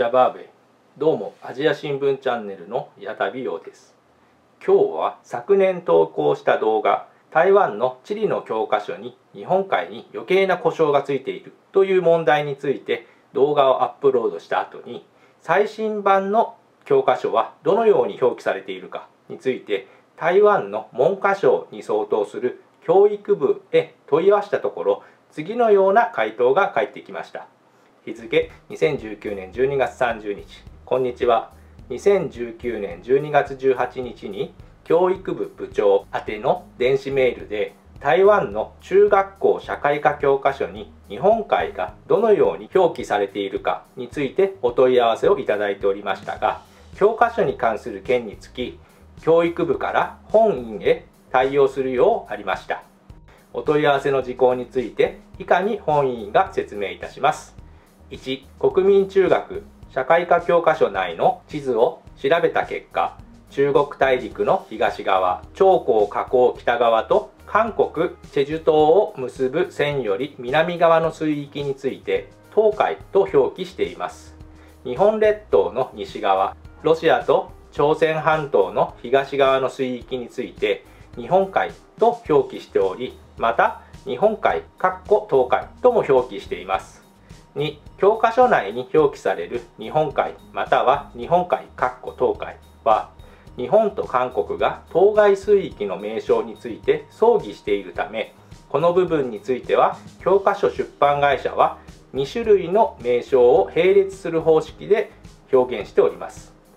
チャバーベ。どうもアジア新聞チャンネルの矢田美容です。今日は昨年投稿した動画、台湾の地理の教科書に日本海に余計な故障がついているという問題について動画をアップロードした後に、最新版の教科書はどのように表記されているかについて台湾の文科省に相当する教育部へ問い合わせたところ、次のような回答が返ってきました。日付2019年12月30日。こんにちは。2019年12月18日に教育部部長宛ての電子メールで、台湾の中学校社会科教科書に日本海がどのように表記されているかについてお問い合わせをいただいておりましたが、教科書に関する件につき教育部から本院へ対応するようありました。お問い合わせの事項について以下に本院が説明いたします。1、国民中学社会科教科書内の地図を調べた結果、中国大陸の東側、長江河口北側と韓国チェジュ島を結ぶ線より南側の水域について東海と表記しています。日本列島の西側、ロシアと朝鮮半島の東側の水域について日本海と表記しており、また日本海東海とも表記しています。2、教科書内に表記される日本海または日本海東海は、日本と韓国が当該水域の名称について相違しているため、この部分については教科書出版会社は2種類の名称を並列する方式で表現しております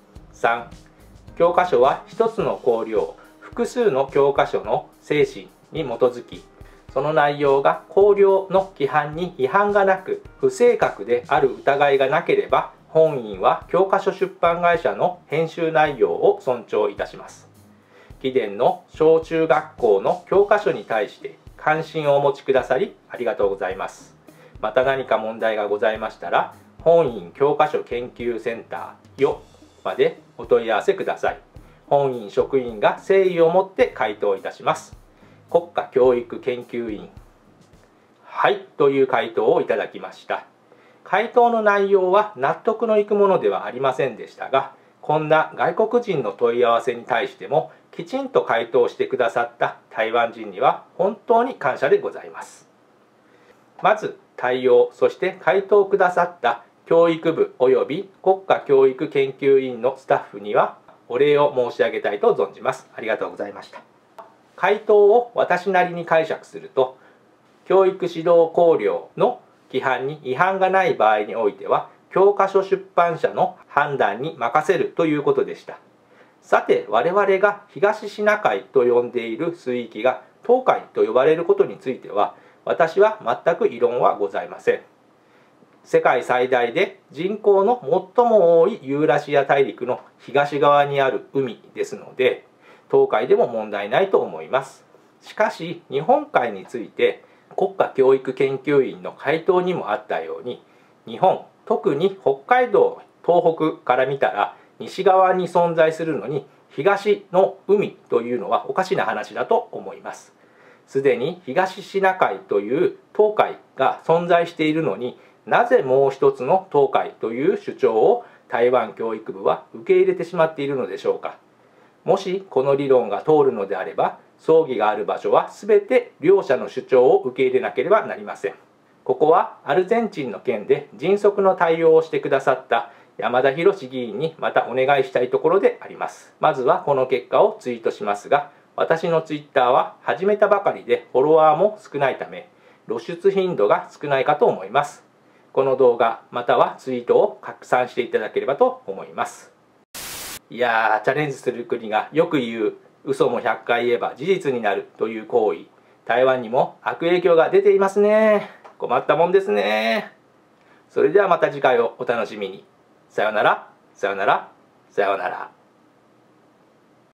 。3、教科書は一つの綱領、複数の教科書の精神に基づき、その内容が綱領の規範に違反がなく不正確である疑いがなければ、本院は教科書出版会社の編集内容を尊重いたします。貴殿の小中学校の教科書に対して関心をお持ちくださりありがとうございます。また何か問題がございましたら、本院教科書研究センターよまでお問い合わせください。本院職員が誠意を持って回答いたします。国家教育研究院。はい、という回答をいただきました。回答の内容は納得のいくものではありませんでしたが、こんな外国人の問い合わせに対してもきちんと回答してくださった台湾人には本当に感謝でございます。まず対応、そして回答くださった教育部及び国家教育研究院のスタッフにはお礼を申し上げたいと存じます。ありがとうございました。回答を私なりに解釈すると、教育指導綱領の規範に違反がない場合においては教科書出版社の判断に任せるということでした。さて、我々が東シナ海と呼んでいる水域が東海と呼ばれることについては、私は全く異論はございません。世界最大で人口の最も多いユーラシア大陸の東側にある海ですので、東海でも問題ないと思います。しかし日本海について国家教育研究院の回答にもあったように、日本、特に北海道東北から見たら西側に存在するのに東の海というのはおかしな話だと思います。すでに東シナ海という東海が存在しているのに、なぜもう一つの東海という主張を台湾教育部は受け入れてしまっているのでしょうか。もしこの理論が通るのであれば、争議がある場所は全て両者の主張を受け入れなければなりません。ここはアルゼンチンの件で迅速の対応をしてくださった山田博議員にまたお願いしたいところであります。まずはこの結果をツイートしますが、私のツイッターは始めたばかりでフォロワーも少ないため露出頻度が少ないかと思います。この動画またはツイートを拡散していただければと思います。いやー、チャレンジする国がよく言う嘘も100回言えば事実になるという行為、台湾にも悪影響が出ていますね。困ったもんですね。それではまた次回をお楽しみに。さようなら、さようなら、さようなら。